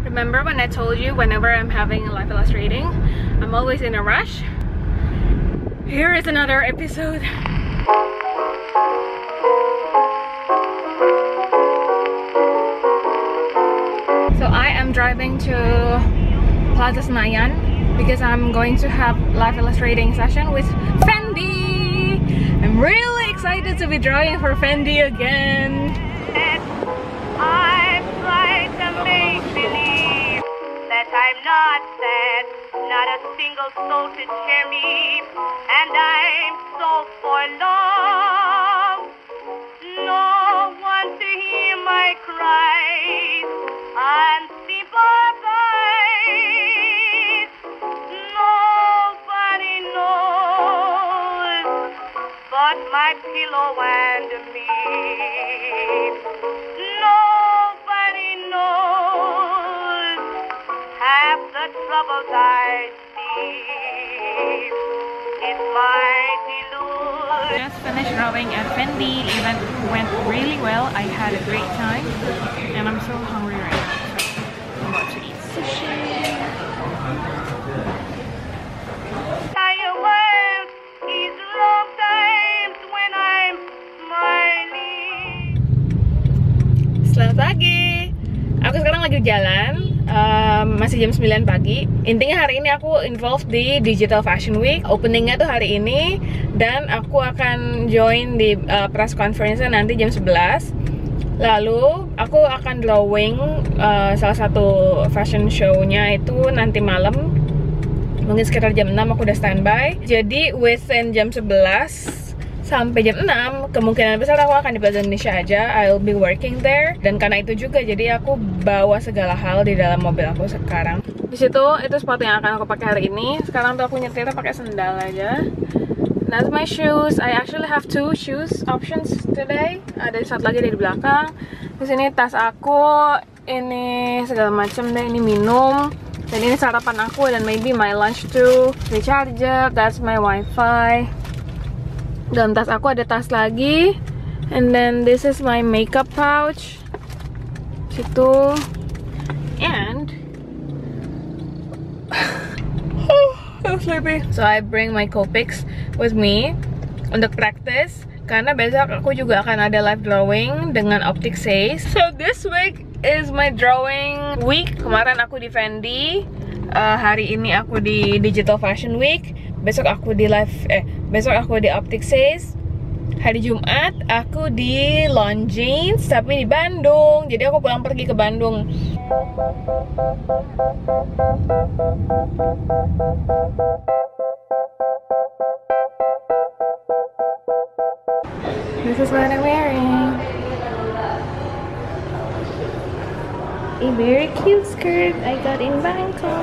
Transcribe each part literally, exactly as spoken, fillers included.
Remember when I told you whenever I'm having a live illustrating, I'm always in a rush? Here is another episode. So I am driving to Plaza Senayan because I'm going to have live illustrating session with Fendi. I'm really excited to be drawing for Fendi again. I try to make believe that I'm not sad, not a single soul to cheer me, and I'm so forlorn. No one to hear my cries, unsympathized. Nobody knows but my pillow and me. Nobody knows half the troubles I see. It's my delusion. Just finished drawing at Fendi. The event went really well. I had a great time and I'm so hungry right now. So I'm about to eat sushi. Tired words, these long times when I'm smiling. Selamat pagi. Aku sekarang lagi jalan. Um, masih jam sembilan pagi. Intinya hari ini aku involved di Digital Fashion Week. Openingnya tuh hari ini. Dan aku akan join di uh, press conference nanti jam sebelas. Lalu aku akan drawing uh, salah satu fashion show-nya itu nanti malam. Mungkin sekitar jam enam aku udah standby. Jadi within jam sebelas sampai jam enam kemungkinan besar aku akan di Plaza Indonesia aja. I'll be working there. Dan karena itu juga jadi aku bawa segala hal di dalam mobil aku sekarang. Di situ itu sepatu yang akan aku pakai hari ini. Sekarang tuh aku nyetirnya pakai sendal aja. That's my shoes. I actually have two shoes options today. Ada satu lagi di belakang. Di sini tas aku, ini segala macam deh. Ini minum. Dan ini sarapan aku dan maybe my lunch too. Ini charger. That's my wifi. Dalam tas aku ada tas lagi. And then this is my makeup pouch. Situ. And I'm sleepy. So I bring my Copics with me untuk practice. Karena besok aku juga akan ada live drawing dengan Optic Says. So this week is my drawing week. Kemarin aku di Fendi. Uh, hari ini aku di Digital Fashion Week. Besok aku di live eh besok aku di Optic Says. Hari Jumat aku di Longines tapi di Bandung. Jadi aku pulang pergi ke Bandung. This is what I'm wearing. A very cute skirt I got in Bangkok.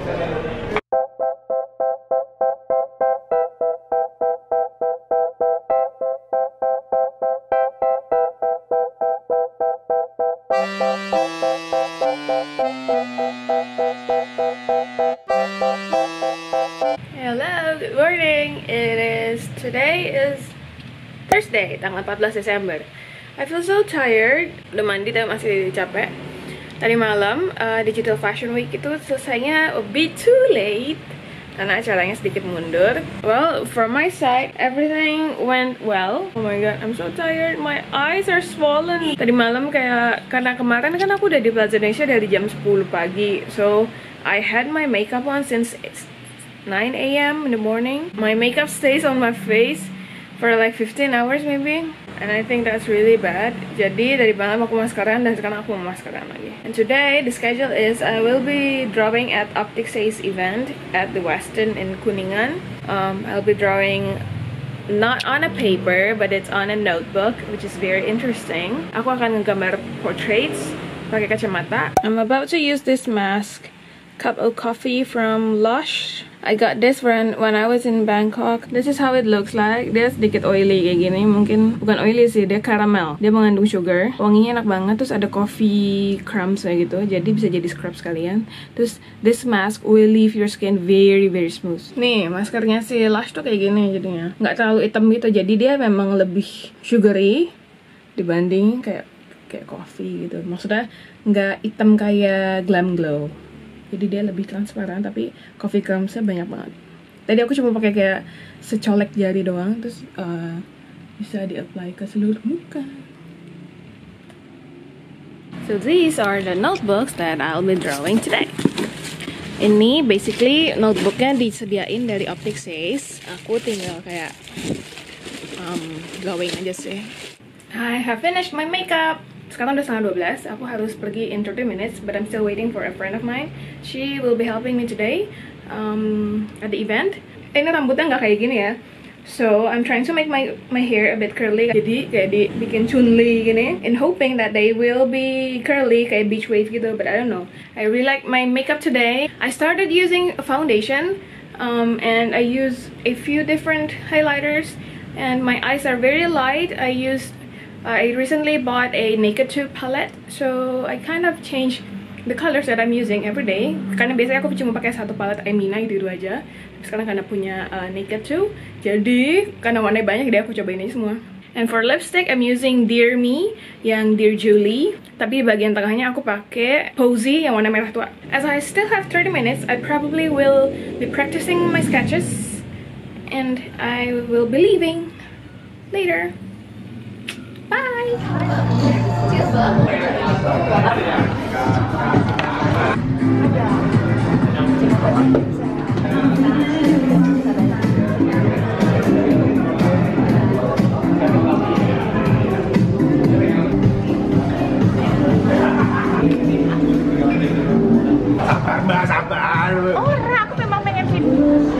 Hello, good morning. It is today is Thursday, tanggal empat belas Desember. I feel so tired. Udah mandi tapi masih capek. Tadi malam uh, Digital Fashion Week itu selesainya a bit too late karena acaranya sedikit mundur. Well, from my side everything went well. Oh my god, I'm so tired. My eyes are swollen. Tadi malam kayak karena kemarin kan aku udah di Plaza Indonesia dari jam sepuluh pagi. So I had my makeup on since nine A M in the morning. My makeup stays on my face for like fifteen hours maybe. And I think that's really bad. Jadi dari malam aku maskeran dan sekarang aku mau maskeran lagi. And today the schedule is I will be drawing at Optic Says event at the Westin in Kuningan. Um, I'll be drawing not on a paper but it's on a notebook, which is very interesting. Aku akan menggambar portraits pakai kacamata. I'm about to use this mask, cup of coffee from Lush. I got this when when I was in Bangkok. This is how it looks like. Dia sedikit oily kayak gini. Mungkin bukan oily sih, dia caramel. Dia mengandung sugar. Wanginya enak banget. Terus ada coffee crumbs kayak gitu. Jadi bisa jadi scrub sekalian. Terus this mask will leave your skin very very smooth. Nih, maskernya si Lush tuh kayak gini jadinya. Nggak terlalu hitam gitu. Jadi dia memang lebih sugary dibanding kayak kayak coffee gitu. Maksudnya nggak hitam kayak Glam Glow. Jadi dia lebih transparan, tapi coffee crumbsnya banyak banget. Tadi aku cuma pakai kayak secolek jari doang, terus uh, bisa di-apply ke seluruh muka. So these are the notebooks that I'll be drawing today. Ini basically notebooknya disediain dari Optic Says. Aku tinggal kayak um, drawing aja sih. I have finished my makeup. Sekarang udah setengah dua belas, aku harus pergi in thirty minutes, but I'm still waiting for a friend of mine. She will be helping me today um, at the event. Ini rambutnya nggak kayak gini ya, so I'm trying to make my my hair a bit curly. Jadi kayak dibikin chunli gini, and hoping that they will be curly kayak beach wave gitu, but I don't know. I really like my makeup today. I started using a foundation, um, and I use a few different highlighters, and my eyes are very light. I used I recently bought a Naked two palette, so I kind of change the colors that I'm using every day. Karena biasanya aku cuma pakai satu palette Emina itu aja. Sekarang karena punya uh, Naked two, jadi karena warnanya banyak, jadi aku cobain aja semua. And for lipstick, I'm using Dear Me yang Dear Julie. Tapi bagian tengahnya aku pakai Posy yang warna merah tua. As I still have thirty minutes, I probably will be practicing my sketches, and I will be leaving later. Bye! Sabar mbak, sabar. Oh, Ra, aku memang pengen video.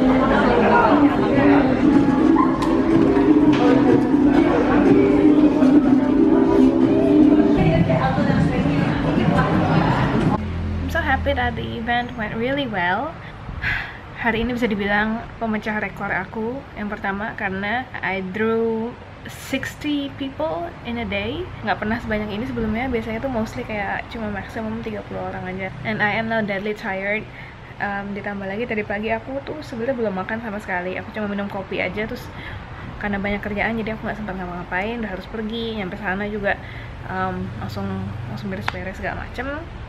I'm so happy that the event went really well. Hari ini bisa dibilang pemecah rekor aku. Yang pertama karena I drew sixty people in a day. Nggak pernah sebanyak ini sebelumnya. Biasanya tuh mostly kayak cuma maksimum tiga puluh orang aja. And I am now deadly tired. Um, ditambah lagi tadi pagi aku tuh sebenarnya belum makan sama sekali. Aku cuma minum kopi aja, terus karena banyak kerjaan jadi aku nggak sempat ngapa-ngapain. Udah harus pergi, nyampe sana juga um, langsung langsung beres-beres segala macem.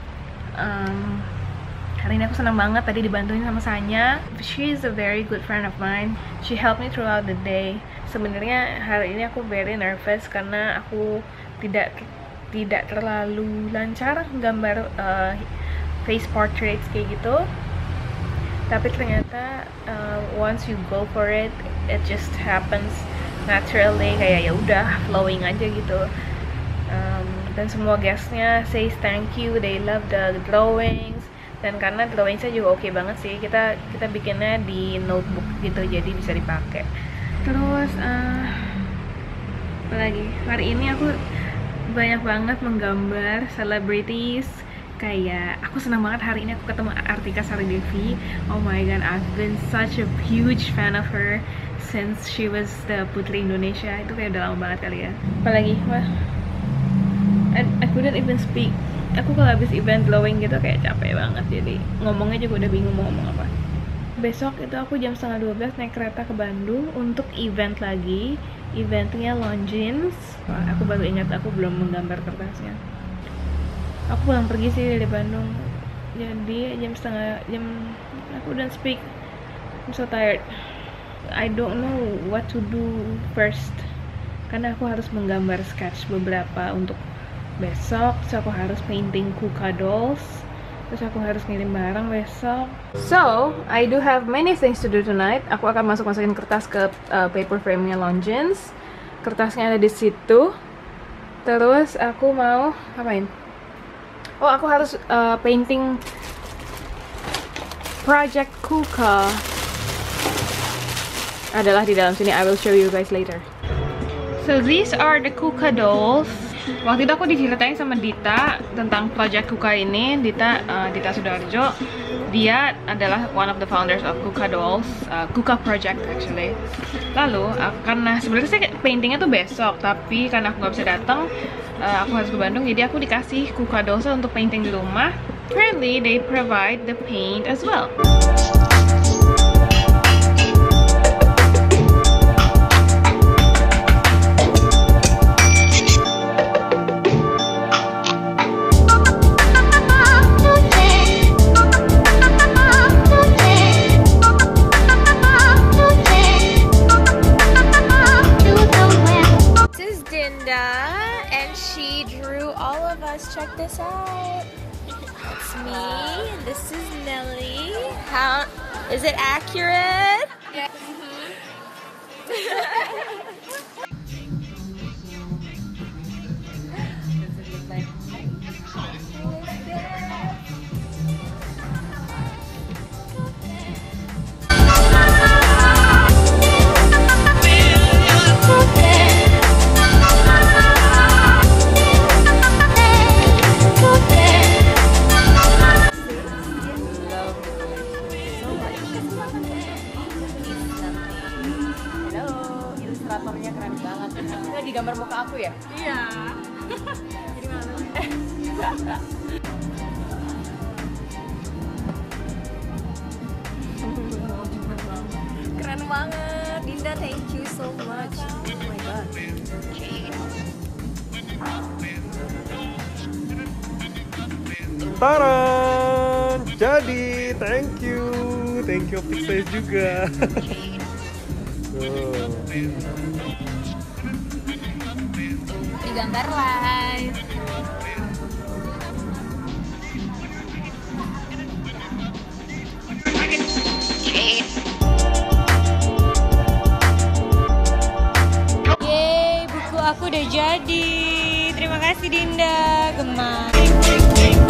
Um, hari ini aku senang banget tadi dibantuin sama Sanya. She is a very good friend of mine. She helped me throughout the day. Sebenarnya hari ini aku very nervous karena aku tidak tidak terlalu lancar gambar uh, face portraits kayak gitu. Tapi ternyata uh, once you go for it, it just happens naturally, kayak ya udah flowing aja gitu. Um, dan semua guestnya says thank you, they love the drawings. Dan karena drawingnya juga oke okay banget sih, kita kita bikinnya di notebook gitu, jadi bisa dipakai. Terus uh, apa lagi? Hari ini aku banyak banget menggambar celebrities. Kayak aku senang banget hari ini aku ketemu Artika Sari Devi. Oh my god, I've been such a huge fan of her since she was the Putri Indonesia. Itu kayak udah lama banget kali ya. Apalagi, wah, I, I couldn't even speak. Aku kalau habis event glowing gitu kayak capek banget, jadi ngomongnya juga udah bingung mau ngomong apa. Besok itu aku jam setengah dua belas naik kereta ke Bandung untuk event lagi. Eventnya Longines. Wah, aku baru ingat aku belum menggambar kertasnya. Aku pulang pergi sih dari Bandung, jadi jam setengah jam aku udah speak. I'm so tired. I don't know what to do first, karena aku harus menggambar sketch beberapa untuk besok. Terus aku harus painting Kuka dolls. Terus aku harus ngirim barang besok. So, I do have many things to do tonight. Aku akan masuk-masukin kertas ke uh, paper frame-nya Longines. Kertasnya ada di situ. Terus aku mau ngapain? Oh, aku harus uh, painting Project Kuka. Adalah di dalam sini. I will show you guys later. So these are the Kuka dolls. Waktu itu aku diceritain sama Dita tentang Project Kuka ini. Dita, uh, Dita Sudarjo. Dia adalah one of the founders of Kuka dolls, uh, Kuka Project actually. Lalu, uh, karena sebenarnya sih paintingnya tuh besok, tapi karena aku nggak bisa datang, uh, aku harus ke Bandung. Jadi aku dikasih Kuka dolls untuk painting di rumah. Apparently, they provide the paint as well. me, and this is Nelly. How is it accurate? Yeah. Ilustratornya keren banget. Ini lagi gambar muka aku ya? Iya. Jadi malu. Keren banget, Dinda. Thank you so much. Oh my god. Taran, jadi thank you, thank you Optic Size juga. Tuh. Digambar live. Yeay, buku aku udah jadi. Terima kasih Dinda, gemas.